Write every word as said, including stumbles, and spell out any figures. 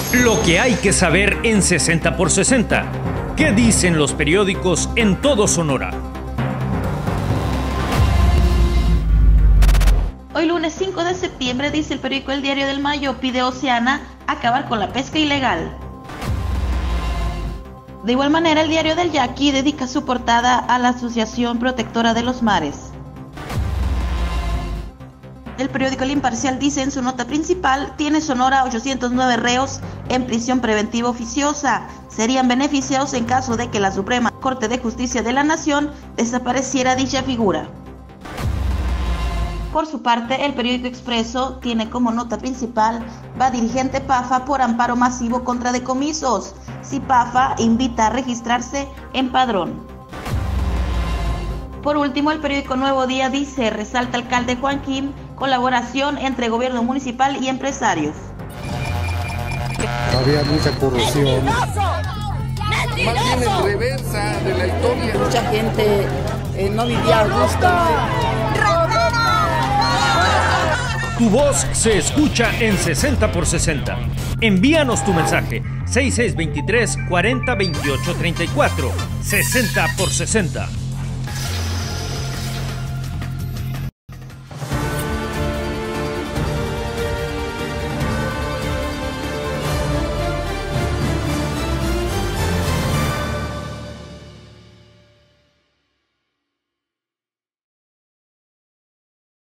Lo que hay que saber en sesenta por sesenta. ¿Qué dicen los periódicos en todo Sonora? Hoy lunes cinco de septiembre, dice el periódico El Diario del Mayo, pide Oceana acabar con la pesca ilegal. De igual manera, el Diario del Yaqui dedica su portada a la Asociación Protectora de los Mares. El periódico El Imparcial dice en su nota principal: tiene Sonora ochocientos nueve reos en prisión preventiva oficiosa. Serían beneficiados en caso de que la Suprema Corte de Justicia de la Nación desapareciera dicha figura. Por su parte, el periódico Expreso tiene como nota principal: va dirigente PAFA por amparo masivo contra decomisos. Si PAFA invita a registrarse en padrón. Por último, el periódico Nuevo Día dice: resalta alcalde Juan Kim, colaboración entre gobierno municipal y empresarios. Había mucha corrupción. Más bien en reversa de la historia. Mucha gente eh, no vivía a gusto. Tu voz se escucha en sesenta por sesenta. Envíanos tu mensaje seis seis dos tres, cuarenta, veintiocho, treinta y cuatro. sesenta por sesenta.